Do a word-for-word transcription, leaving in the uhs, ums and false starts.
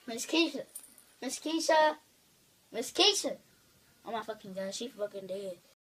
Miss Keisha. Miss Keisha. Miss Keisha. Oh my fucking god, she fucking dead.